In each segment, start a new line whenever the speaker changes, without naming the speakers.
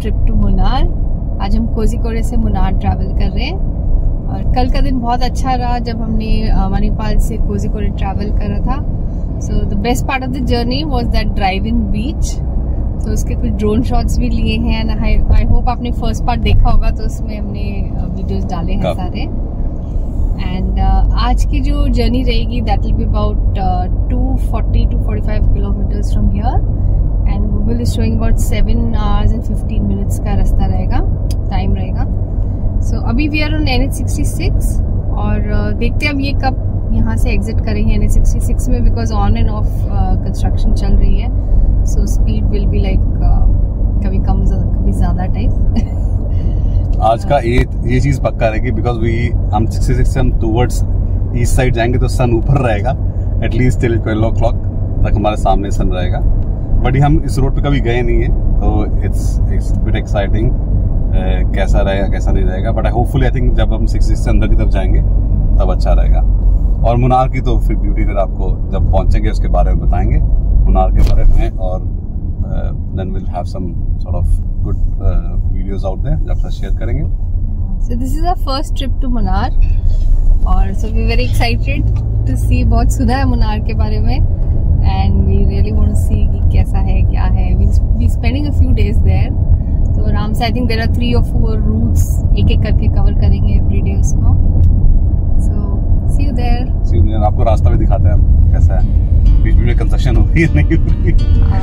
Trip to Munnar. आज हम कोझिकोड से मुन्नार ट्रैवल कर रहे हैं और कल का दिन बहुत अच्छा रहा जब हमने मणिपाल से कोझिकोड ट्रैवल करा था। So the best part of the journey was that drive in beach. तो उसके कुछ ड्रोन शॉट्स भी लिए हैं एंड आई होप आपने फर्स्ट पार्ट देखा होगा, तो उसमें हमने वीडियोस डाले हैं सारे। एंड आज की जो जर्नी रहेगी that will be about 240 to 45 kilometres from here and Google is showing about 7 hours and 15 minutes का रास्ता रहेगा, टाइम रहेगा। सो अभी वी आर ऑन NH66 और देखते हैं अब ये कब यहाँ से एग्जिट करेंगे NH66 में, because on and off construction चल रही है। So speed will be like कभी कम कभी ज्यादा टाइप।
आज का ये चीज पक्का रहेगी बिकॉज हम 66 से हम टूवर्ड्स ईस्ट साइड जाएंगे तो सन ऊपर रहेगा एटलीस्ट टिल 12 o'clock तक हमारे सामने सन रहेगा। बट हम इस रोड पे कभी गए नहीं है तो इट्स बिट एक्साइटिंग कैसा रहेगा कैसा नहीं रहेगा। बट होपफुली आई थिंक जब हम 66 से अंदर की तरफ जाएंगे तब अच्छा रहेगा। और मुन्नार की तो फिर ब्यूटी फिर आपको जब पहुंचेंगे उसके बारे में बताएंगे, मुन्नार के बारे में, और then we'll have some sort of good videos out there जब शेयर करेंगे।
So this is our first trip to Munnar और so we're very excited to see। बहुत सुना है मुन्नार के बारे में and we really want to see कि कैसा है क्या है। We'll be spending a few days there। तो आराम से I think there are 3 or 4 routes एक करके कवर करेंगे every day उसको। So see you there।
See you there। आपको रास्ता भी दिखाते हैं हम कैसा है, बीच में कंस्ट्रक्शन हो रही है नहीं हो रही।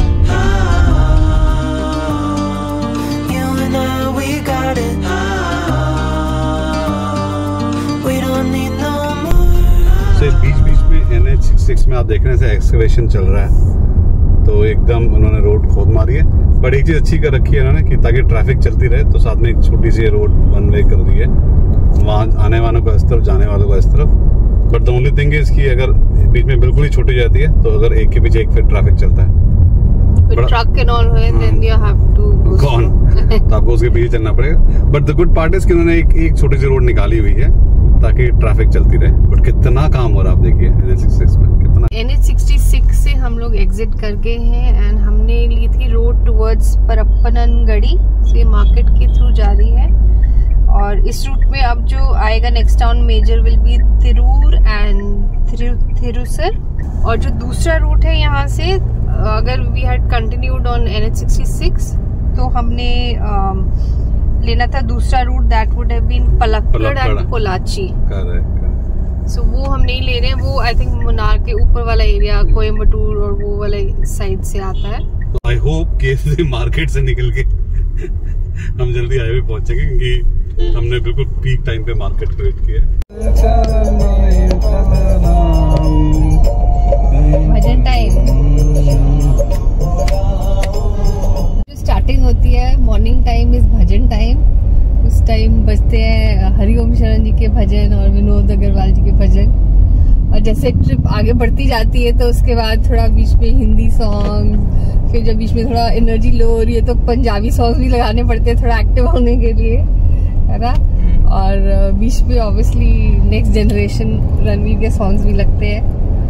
बीच में NH66 में आप देख रहे हैं एक्सकवेशन चल रहा है, तो एकदम उन्होंने रोड खोद मारी है। बट एक चीज अच्छी कर रखी है उन्होंने कि ताकि ट्रैफिक चलती रहे, तो साथ में एक छोटी सी रोड वन वे कर दी है, वहाँ आने वालों को इस तरफ जाने वालों को इस तरफ। But the only thing is कि अगर बीच में बिल्कुल ही छोटी जाती है तो अगर एक के पीछे एक फिर ट्रैफिक चलता है,
ट्रक एंड ऑल है, then you have to go on
तो आपको उसके पीछे चलना पड़ेगा। But the good part is कि उन्होंने एक छोटी सी रोड निकाली हुई है ताकि ट्रैफिक चलती रहे। बट कितना काम हो रहा है आप देखिए NH66 में कितना।
NH66 से हम लोग एग्जिट कर गए हैं एंड हमने ली थी रोड टुवर्ड्स परप्पनगड़ी से, मार्केट के थ्रू जा रही है। और इस रूट में अब जो आएगा next town major will be Tirur and Thrissur. और जो दूसरा रूट है यहाँ से, अगर we had continued on NH66 तो हमने लेना था दूसरा route, that would have been Palakkad and Pollachi. So वो हम नहीं ले रहे हैं, वो आई थिंक मुन्नार के ऊपर वाला एरिया कोयम्बटूर और वो वाले साइड से आता है।
आई होप कि मार्केट से निकल के हम जल्दी हाईवे पहुंचेंगे क्योंकि हमने बिल्कुल पीक टाइम पे मार्केट को हिट किया।
भजन टाइम जो स्टार्टिंग होती है, morning time is bhajan time. उस टाइम बजते हैं हरिओम शरण जी के भजन और विनोद अग्रवाल जी के भजन। और जैसे ट्रिप आगे बढ़ती जाती है तो उसके बाद थोड़ा बीच में हिंदी सॉन्ग, फिर जब बीच में थोड़ा एनर्जी लो हो रही है तो पंजाबी सॉन्ग भी लगाने पड़ते हैं थोड़ा एक्टिव होने के लिए, है ना। और बीच में ऑब्वियसली नेक्स्ट जनरेशन रणवीर के सॉन्ग्स भी लगते हैं।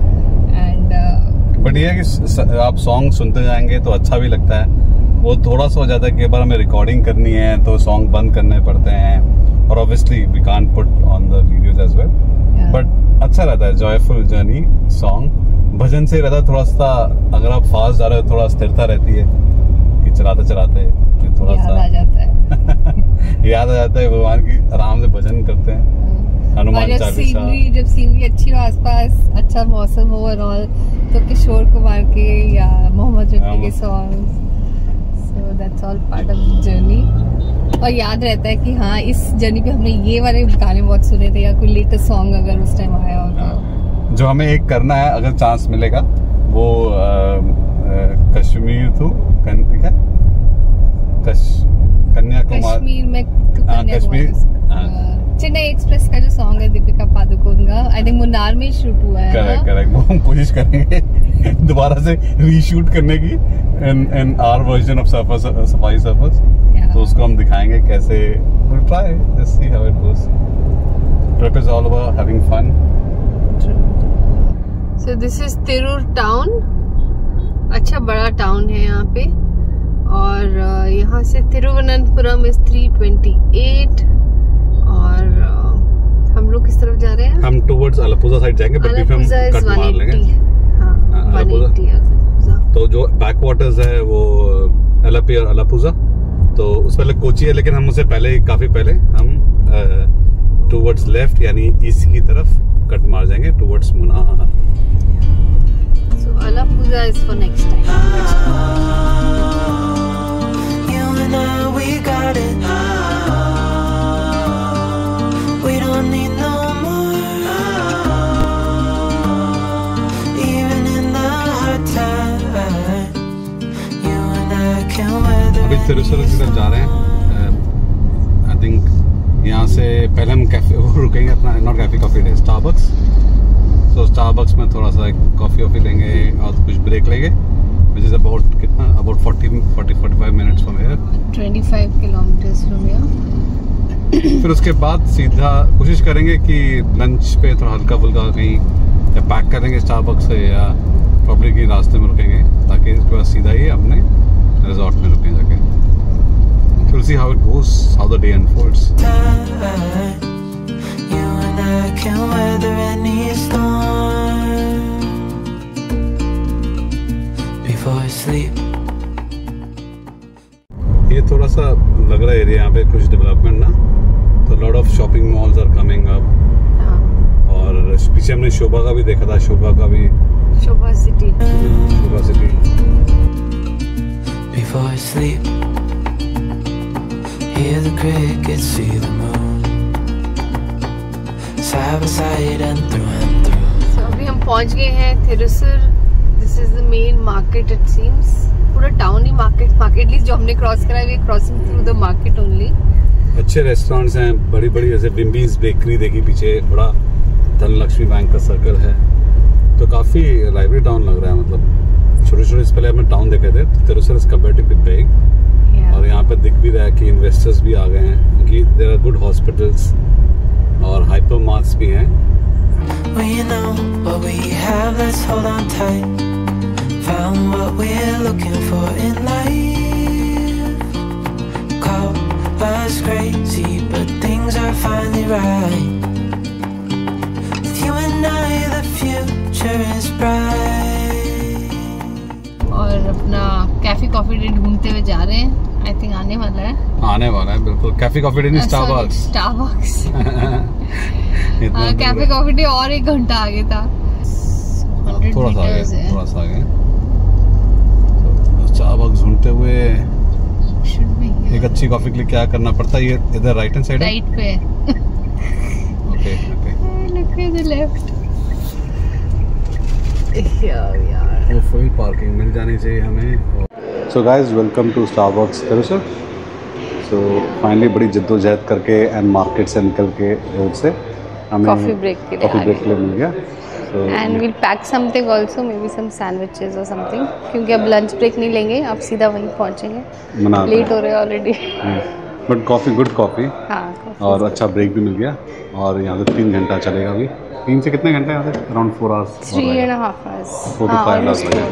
एंड
बट ये है कि आप सॉन्ग सुनते जाएंगे तो अच्छा भी लगता है। वो थोड़ा सा हो जाता है कि एक बार हमें रिकॉर्डिंग करनी है तो सॉन्ग बंद करने पड़ते हैं, और obviously we can't put on the videos as well. But अच्छा रहता है, जॉयफुल जर्नी सॉन्ग। भजन से रहता है थोड़ा सा, अगर आप फास्ट जा रहे हो थोड़ा स्थिरता रहती है कि चलाते चलाते थोड़ा सा
याद आ जाता है
याद आ जाता है भगवान की, आराम से भजन करते हैं, हनुमान चालीसा।
जब सीनरी अच्छी हो, आसपास अच्छा मौसम हो और ऑल, तो किशोर कुमार के या मोहम्मद रफी के song. So that's all part of the journey। और याद रहता है कि हाँ इस जर्नी पे हमने ये वाले गाने बहुत सुने थे, या कोई लेटेस्ट सॉन्ग अगर उस टाइम आया होगा।
जो हमें एक करना है अगर चांस मिलेगा वो कश्मीर टू कन्याकुमारी,
कश्मीर में चेन्नई एक्सप्रेस का जो सॉन्ग है दीपिका पादुकोण का, आई थिंक मुन्नार में शूट हुआ है।
करेक्ट वो हम कोशिश करेंगे दोबारा से रीशूट करने की इन आवर वर्जन ऑफ सफाई सर्फर्स। तो उसको हम दिखाएंगे कैसे, we'll try, let's see how it goes। Trip is all about having fun।
So this is Tirur town, अच्छा बड़ा टाउन है यहाँ पे। और यहाँ से तिरुवनंतपुरम इज 328 और हम लोग किस तरफ जा रहे हैं? हम
टुवर्ड्स अलापुजा साइड जाएंगे, बट हम कट मार लेंगे।
हाँ, 180
तो जो बैक वाटर्स है वो अलापी और अलापुजा, तो उस पहले कोची है, लेकिन हम उससे पहले काफी पहले हम टुवर्ड्स लेफ्ट यानी ईस्ट की तरफ कट मार जाएंगे towards Munnar.
So Alappuzha is for next time.
अभी तिरुसर की तरफ जा रहे हैं। आई थिंक यहाँ से पहले हम कैफे रुकेंगे, अपना not Cafe Coffee Day, Starbucks. So Starbucks में थोड़ा सा कॉफी वॉफी लेंगे और कुछ ब्रेक लेंगे, विच इज अबाउट कितना, about 45 minutes from here, 25
kilometres from here.
फिर उसके बाद सीधा कोशिश करेंगे कि लंच पे थोड़ा हल्का फुल्का कहीं या पैक करेंगे स्टारबक्स से, या पब्लिक ही रास्ते में रुकेंगे, ताकि उसके बाद सीधा ही अपने रिजॉर्ट में रुकें जाके। We'll see how it goes, how the day unfolds. You and I can weather any storm before I sleep. ये थोड़ा सा लग रहा है एरिया, यहाँ पे कुछ डेवलपमेंट ना, तो lot of shopping malls are coming up. और पीछे हमने शोभा का भी देखा था, शोभा का भी,
Sobha city.
Before I sleep, hear the crickets, see the moon, side by side and through.
So अभी हम पहुंच गए हैं Thrissur. This is the main market it seems. पूरा टाउन ही मार्केट लिस्ट जो हमने क्रॉस करा है, crossing through the market only.
अच्छे रेस्टोरेंट्स हैं, बड़ी बड़ी, जैसे बिम्बीज बेकरी देखी पीछे, बड़ा धनलक्ष्मी बैंक का सर्कल है, तो काफी लाइवली टाउन लग रहा है। मतलब छोटे पहले हमने टाउन देखे थे, तो तिरुसर इज कंपैरेटिवली बिग, और यहाँ पे दिख भी रहा है कि इन्वेस्टर्स भी आ गए हैं, क्योंकि देयर आर गुड हॉस्पिटल्स और हाइपर मार्ट्स भी हैं।
Well, you know what we have, let's hold on tight. Found what we're looking for in life. Call us crazy, but things are finally right. With you and I, the future is bright.
और अपना cafe Coffee day ढूंढते हुए जा रहे हैं। I think आने वाला है
बिल्कुल। कैफे कॉफी डे नहीं, स्टारबक्स।
कैफे कॉफी डे और 1 घंटा आगे था,
थोड़ा सा आगे। स्टारबक्स ढूंढते हुए एक अच्छी कॉफी के लिए क्या करना पड़ता है? ये इधर राइट हैंड साइड,
राइट पे।
Okay
look at the left. यार
वो फुल पार्किंग मिल जानी चाहिए हमें। So guys, welcome to Starbucks Thrissur. So finally बड़ी जद्दोजहद करके एंड मार्केट से निकल के रोड से हमें
कॉफी ब्रेक के लिए
मिल गया।
And will pack something also, maybe some sandwiches और समथिंग, क्योंकि अब लंच ब्रेक नहीं लेंगे, अब सीधा वहीं पहुंचेंगे, लेट हो रहे हैं already.
But coffee, good coffee.
हाँ,
और अच्छा ब्रेक भी मिल गया, और यहाँ से 3 घंटा चलेगा अभी। 3 से कितने घंटे यहाँ से? Around 4 hours,
3.5 hours,
4 to 5 hours लगेगा।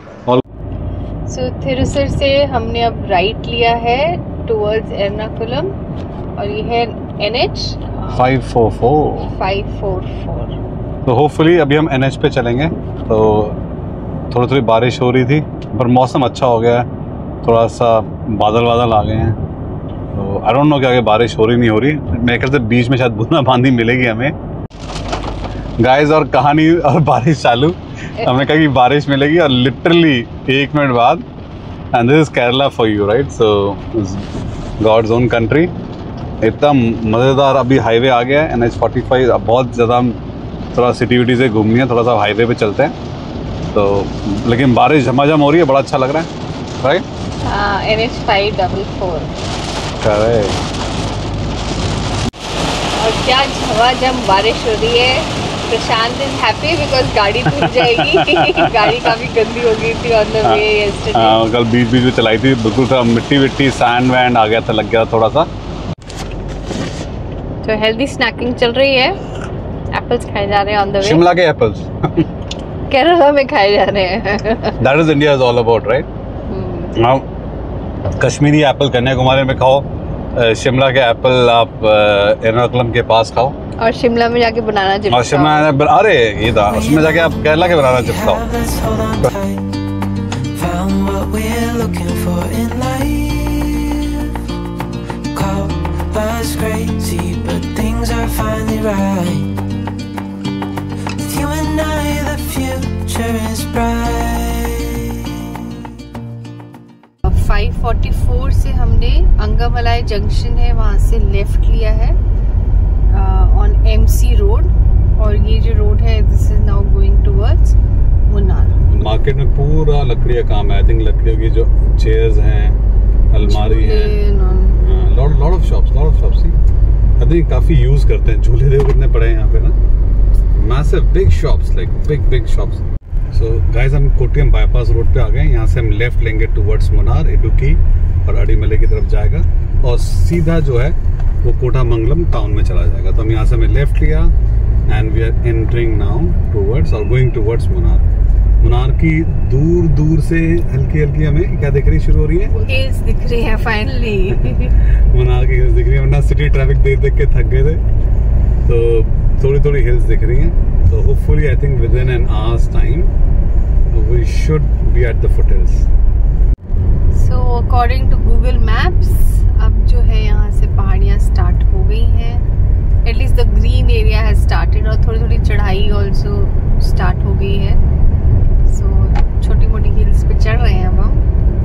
सो
थिरुसर से हमने अब राइट लिया है टुवर्ड्स एर्नाकुलम, और ये है NH 544।
तो होपफुली अभी हम NH पे चलेंगे। तो थोड़ी बारिश हो रही थी, पर मौसम अच्छा हो गया है, थोड़ा सा बादल आ गए हैं, तो आई डोंट नो कि आगे बारिश हो रही नहीं हो रही। मेरे ख्याल से बीच में शायद बूंदाबांदी मिलेगी हमें गाइस। और कहानी और बारिश चालू, हमने कहा कि बारिश मिलेगी, और लिटरली 1 मिनट बाद, and this is Kerala for you, right? So God's own country. इतना मज़ेदार अभी हाईवे आ गया है, NH 45। अब बहुत ज़्यादा हम थोड़ा सिटी से घूमनी है, थोड़ा सा हाईवे पे चलते हैं। तो लेकिन बारिश झमाझम हो रही है, बड़ा अच्छा लग रहा है, राइट?
NH 544।
करेक्ट।
और क्या झमाझम बारिश हो रही है। प्रशांत इज हैप्पी बिकॉज गाड़ी टूट जाएगी। गाड़ी काफी गंदी हो गई थी ऑन द वे यस्टरडे।
हाँ, कल बीच में चलाई थी, बिल्कुल सा मिट्टी सैंड वैंड आ गया था, लग गया थोड़ा सा।
तो हेल्दी स्नैकिंग चल रही है, एप्पल्स खाए जा रहे हैं ऑन द वे।
शिमला के एप्पल्स
केरला में खाए जा रहे हैं।
That is India is all about, right? Now Kashmiri apple Kanyakumari में खाओ, शिमला के एप्पल आप एर्नाकुलम के पास खाओ,
और शिमला में जाके बनाना चिप्स।
और शिमला अरे ये था, उसमें जाके आप केरला के बनाना चिप्स खाओ।
You and I, the future is bright.
544 से हमने अंगामलाई जंक्शन है वहाँ से लेफ्ट लिया है ऑन MC रोड, और ये जो रोड है this is now going towards Munnar.
Market में पूरा लकड़ी का काम है। आई थिंक लकड़ियों की जो चेयर्स हैं, अलमारी है, lot of shops I think काफी यूज करते हैं। झूले देखो कितने पड़े हैं यहाँ पे ना, massive big shops, like big shops. So guys हम कोट्टियम बाईपास रोड पे आ गए। यहाँ से हम लेफ्ट लेंगे टुवर्ड्स मुन्नार, इडुक्की और अडीमले की तरफ जाएगा, और सीधा जो है वो कोटामंगलम टाउन में चला जाएगा। तो हम यहाँ से हमें लेफ्ट लिया and we are entering now towards और गोइंग टुवर्ड्स मुन्नार। मुन्नार की दूर से हल्की हमें क्या दिख रही शुरू हो रही है?
हिल्स दिख रही है फाइनली।
मुन्नार की हिल्स दिख रही है, वरना सिटी ट्रैफिक देख के थक गए थे, तो थोड़ी हिल्स दिख रही हैं। तो hopefully I think within an hours time we should be at the foothills.
So according to Google maps अब जो है यहाँ से पहाड़ियाँ स्टार्ट हो गई हैं, at least the green area has started, और थोड़ी चढ़ाई ऑल्सो स्टार्ट हो गई है। सो छोटी मोटी हिल्स पे चढ़ रहे हैं अब हम।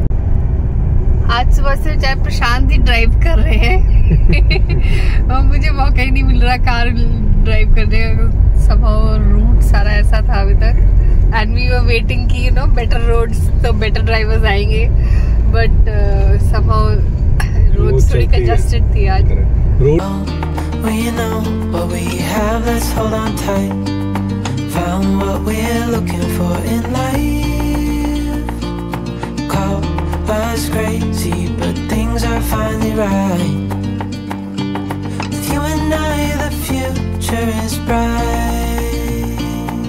आज सुबह से चाहे प्रशांत ही ड्राइव कर रहे हैं और मुझे मौका ही नहीं मिल रहा कार ड्राइव करने का। somehow रूट सारा ऐसा था अभी तक, एंड वी वर वेटिंग कि यू नो बेटर रोड्स, तो बेटर ड्राइवर्स आएंगे, बट somehow रोड्स थोड़ी कंजस्टेड थी आज।
We know what we have, let's hold on tight. Found what we're looking for in life. Call us crazy, but things are finally right. With you and I, the future is bright.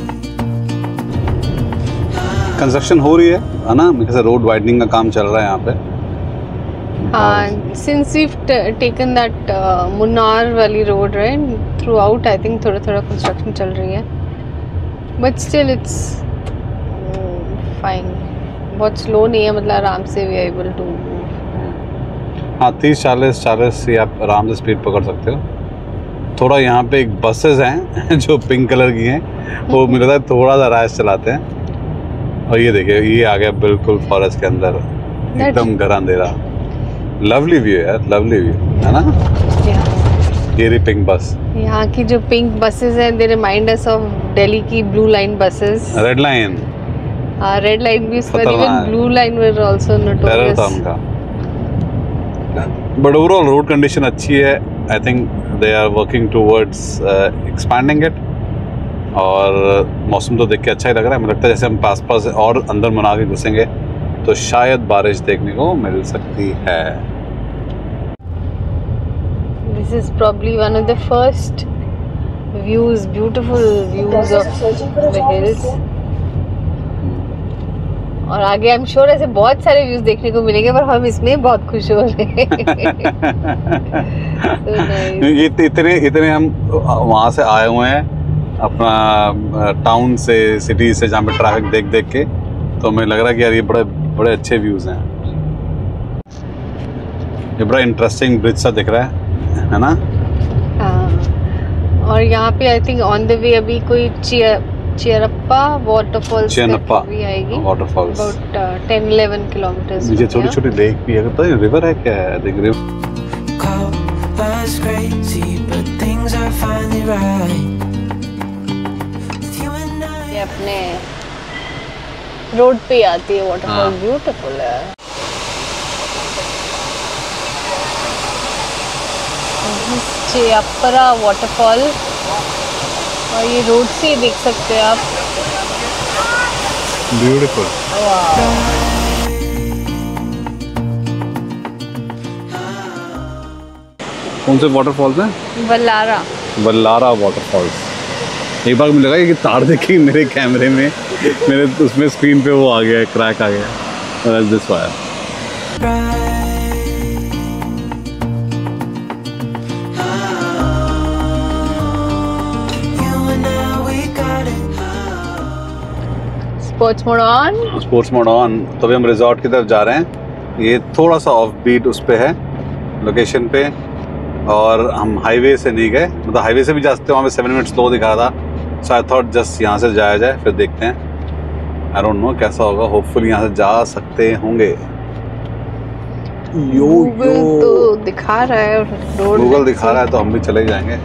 Construction हो रही है ना, जैसे road widening का काम चल रहा है यहाँ पे।
हाँ, since we've taken that Munnar वाली road right, throughout I think थोड़ा कंस्ट्रक्शन चल रही है, बट स्टिल इट्स फाइन, बहुत स्लो नहीं है, मतलब आराम से वी आर एबल टू।
हाँ 30-40 से आप आराम से स्पीड पकड़ सकते हो। थोड़ा यहाँ पे एक बसेस हैं जो पिंक कलर की हैं, वो मुझे लगता है थोड़ा सा रैश चलाते हैं। और ये देखिए ये आ गया बिल्कुल फॉरेस्ट के अंदर, एकदम घर अंधेरा। लवली व्यू है यार, लवली व्यू है ना। ये रही पिंक बस।
यहाँ की जो पिंक बसेस हैं they remind us of Delhi की blue line buses.
Red line,
हाँ रेड लाइन भी, even blue line were also notorious था उनका।
बट ओवरऑल रोड कंडीशन अच्छी है। I think they are working towards expanding it, और मौसम तो देख के अच्छा ही लग रहा है। मुझे लगता है जैसे हम पास और अंदर मना के घुसेंगे तो शायद बारिश देखने को मिल सकती है।
This is probably one of the first views, beautiful views of the hills. और आगे आई एम श्योर ऐसे बहुत सारे व्यूज देखने को मिलेंगे, पर हम इसमें बहुत खुश हो रहे हैं।
so nice. इतने हम वहाँ से आए हुए हैं अपना टाउन से, सिटी से, जहाँ पे ट्रैफिक देख के, तो हमें लग रहा है कि यार ये बड़े अच्छे व्यूज हैं। ये बड़ा इंटरेस्टिंग ब्रिज सा दिख रहा है ना।
हाँ, और यहाँ पे I think on the way अभी कोई चियरप्पा वाटरफॉल्स भी आएगी,
वाटरफॉल्स
अबाउट 10-11 किलोमीटर्स।
नीचे छोटी लेक भी है, तो रिवर है क्या है, देख रिवर।
ये अपने रोड पे आती है वाटरफॉल, ब्यूटीफुल है। चियप्परा वाटरफॉल, और ये रोड से देख सकते हैं आप,
ब्यूटीफुल। कौन से वाटरफॉल्स हैं? बल्लारा वाटरफॉल्स। एक बार मुझे लगा कि तार देखी मेरे कैमरे में, मेरे उसमें स्क्रीन पे वो आ गया, क्रैक आ गया। This wire.
Sports mode on.
Sports mode on. तो अभी हम रिजॉर्ट की तरफ जा रहे हैं। ये थोड़ा सा ऑफ बीट उस पे है लोकेशन पे, और हम हाईवे से नहीं गए, मतलब हाईवे से भी जा सकते हैं, वहाँ पे 7 मिनट स्लो दिखा रहा था, सो आई थॉट जस्ट यहाँ से जाया जाए, फिर देखते हैं। आई डोंट नो कैसा होगा, होपफुली यहाँ से जा सकते होंगे।
गूगल तो दिखा रहा है,
गूगल दिखा रहा है तो हम भी चले जाएंगे।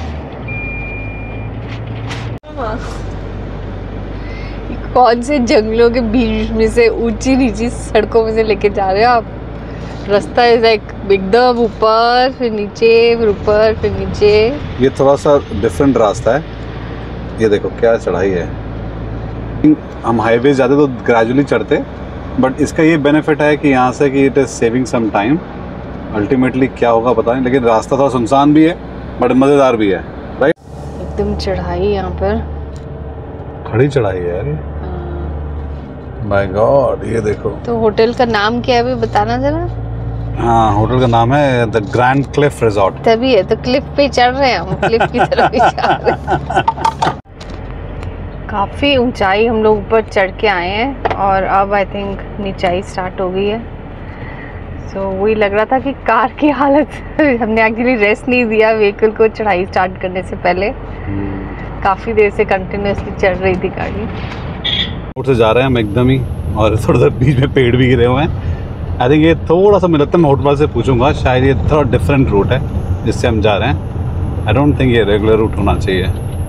कौन से जंगलों के बीच में से ऊंची नीची सड़कों में से लेके जा रहे हो आप? रास्ता है एकदम ऊपर फिर नीचे, फिर ऊपर फिर नीचे।
ये थोड़ा सा डिफरेंट रास्ता है। ये देखो क्या चढ़ाई है। हम हाईवे जाते तो ग्रेजुअली चढ़ते, बट इसका ये बेनिफिट है कि यहाँ से कि it is saving some time. Ultimately क्या होगा पता नहीं, लेकिन रास्ता थोड़ा सुनसान भी है बट मज़ेदार भी है, राइट?
एकदम चढ़ाई यहाँ पर,
खड़ी चढ़ाई है यार। माय गॉड, ये देखो।
तो होटल का नाम क्या है, बताना जरा।
हाँ, होटल का नाम है द ग्रैंड क्लिफ रिजॉर्ट।
तभी है तो क्लिफ पे चढ़ रहे हैं हम, क्लिफ की तरफ जा रहे हैं। काफी ऊंचाई हम लोग ऊपर चढ़ के आए हैं और अब आई थिंक नीचाई स्टार्ट हो गई है। सो वही लग रहा था कि कार की हालत हमने एक्चुअली रेस्ट नहीं दिया व्हीकल को चढ़ाई स्टार्ट करने से पहले। काफी देर से कंटिन्यूसली चल रही थी गाड़ी।
रोड से जा रहे हैं हम एकदम ही, और थोड़ा सा बीच में पेड़ भी गिरे हुए हैं। आई थिंक ये थोड़ा सा मिलता है, मैं होटल वाले से पूछूंगा, शायद ये थोड़ा डिफरेंट रूट है जिससे हम जा रहे हैं। आई डोंट थिंक ये रेगुलर रूट होना चाहिए।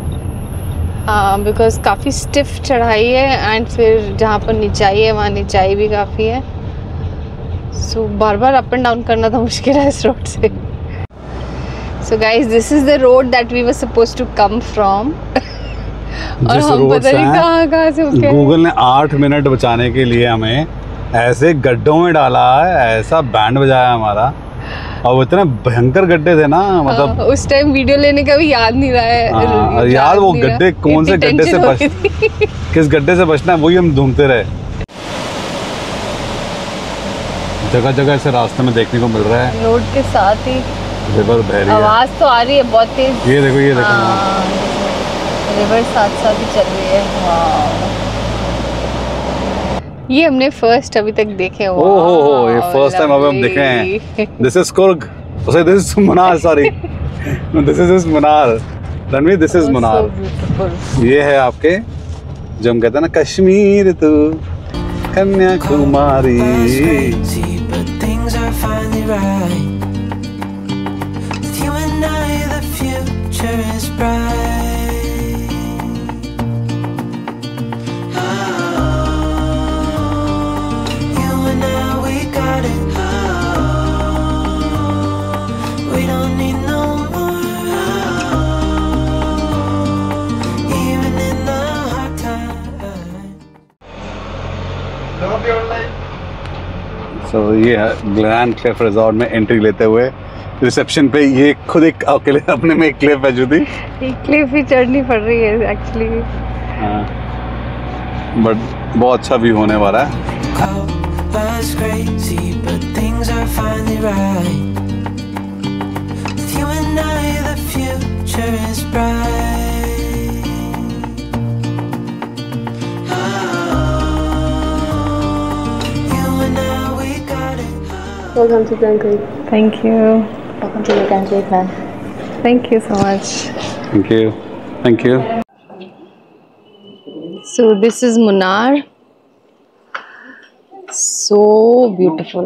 बिकॉज काफ़ी स्टिफ चढ़ाई है एंड फिर जहाँ पर निचाई है वहाँ निचाई भी काफ़ी है। सो बार बार अप एंड डाउन करना तो मुश्किल है इस रोड से। So guys, this is the road that we were supposed to come from. और हम पता नहीं कहाँ से होके।
गूगल ने 8 मिनट बचाने के लिए हमें ऐसे गड्ढों में डाला है, ऐसा बैंड बजाया हमारा, और वो इतने भयंकर गड्ढे थे ना, मतलब
उस टाइम वीडियो लेने का भी याद नहीं रहा है।
यार वो गड्ढे कौन से गड्ढे से किस गड्ढे से बचना है वही हम ढूंढते रहे। जगह जगह ऐसे रास्ते में देखने को मिल रहा है,
रोड के साथ ही
रिवर बह रही है।
आवाज तो आ रही है बहुत तेज।
ये देखो, ये देखो,
रिवर साथ साथ ही चल रही है। वाह, ये हमने फर्स्ट अभी तक देखे।
ओहो, ये फर्स्ट टाइम अभी हम देखे हैं। This is Coorg, this is Munnar, sorry this is Munnar. Ranveer, this is Munnar. ये है आपके जो हम कहते हैं ना कश्मीर तो कन्याकुमारी। So, ये है ग्रैंड क्लिफ रिजॉर्ट में एंट्री लेते हुए रिसेप्शन पे ये खुद एक अकेले अपने में एक क्लिफ है जुदी।
एक क्लिफ ही चढ़नी पड़ रही है एक्चुअली।
बट बहुत अच्छा व्यू होने वाला है।
Welcome to Grand Creek.
Thank you.
Welcome to the Grand Creek, man.
Thank you so much.
Thank you. Thank you.
So this is Munnar. So beautiful.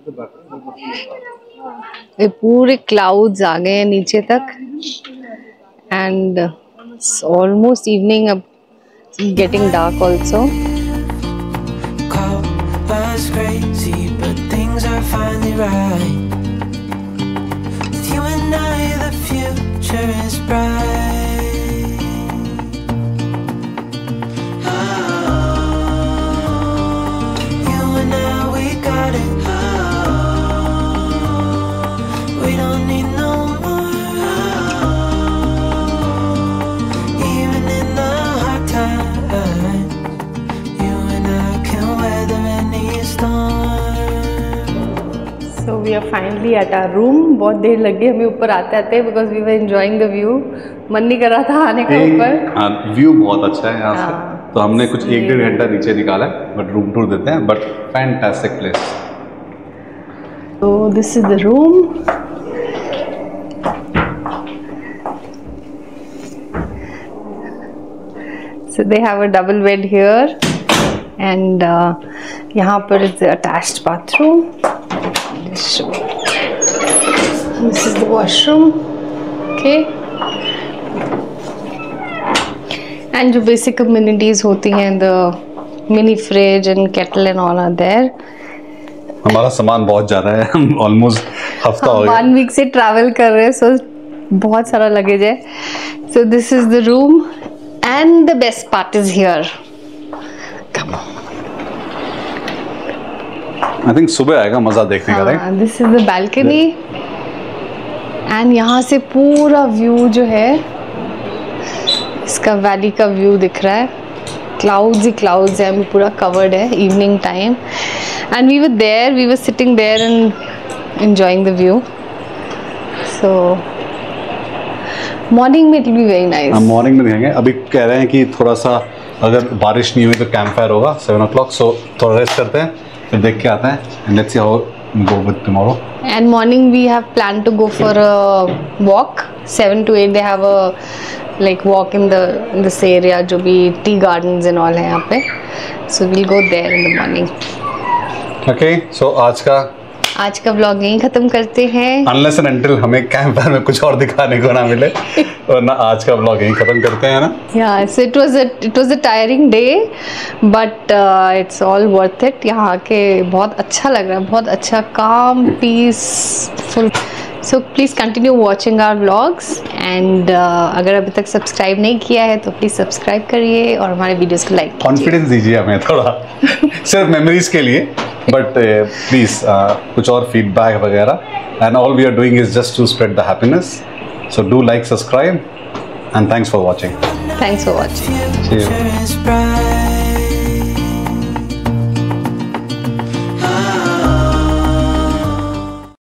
ये पूरे clouds आ गए हैं नीचे तक, and it's almost evening. अब getting dark also.
Was crazy, but things are finally right. With you and I, the future is bright. Oh, you and I, we got it. Oh, we don't need no more. Oh, even in the hard times, you and I can weather any storm.
So we are finally at our room. बहुत देर लग गई हमें ऊपर आते आते because we were enjoying the view. मन नहीं कर रहा था आने का ऊपर।
व्यू बहुत अच्छा है यहाँ से। तो हमने कुछ 1-1.5 घंटा नीचे निकाला है, बट रूम टूर देते हैं. But fantastic place.
So this is the room. So they have a double bed here, and यहाँ पर is the attached bathroom. Let's show. This is the washroom. Okay. And जो basic amenities होती हैं, the mini fridge and kettle and all are there.
हमारा सामान बहुत ज़्यादा है. हम ऑलमोस्ट हफ्ता हो गया.
1 वीक से ट्रैवल कर रहे हैं, सो बहुत सारा लगेज है. So this is the room and the best part is here.
I think सुबह आएगा मजा देखने का.
This is the balcony and यहाँ से पूरा व्यू जो है, इसका वैली का व्यू दिख रहा है. क्लाउड्स ही क्लाउड्स है, अभी पूरा कवर्ड है. Evening time and we were sitting there and enjoying the view. So morning में it will be very nice.
हम मॉर्निंग में देखेंगे. अभी कह रहे हैं कि थोड़ा सा अगर बारिश नहीं हुई तो कैंप फायर होगा 7 o'clock. सो थोड़ा रेस्ट करते हैं, फिर देख के आते हैं. And let's see how we go with tomorrow.
And morning we have planned to go for a walk. 7 to 8 they have a like walk in this area जो भी tea gardens and all है यहाँ पे. So we'll go there in the morning.
Okay, so आज का
vlog यहीं खत्म करते हैं.
अनलेस एंड अनटिल हमें कैंप फायर में कुछ और दिखाने को ना मिले, वरना आज का व्लॉग यहीं खत्म करते हैं ना.
Yeah, so it was a tiring day, but it's all worth it. यहाँ आके बहुत अच्छा लग रहा है, बहुत अच्छा, calm, peaceful. So please continue watching our vlogs and अगर अभी तक सब्सक्राइब नहीं किया है तो प्लीज़ सब्सक्राइब करिए और हमारे वीडियोस को लाइक कीजिए.
कॉन्फिडेंस दीजिए हमें थोड़ा सिर्फ मेमोरीज के लिए, बट प्लीज कुछ और फीडबैक वगैरह. And all we are doing is just to spread the happiness. So do like, subscribe and thanks for watching.
Thanks for watching.
See you.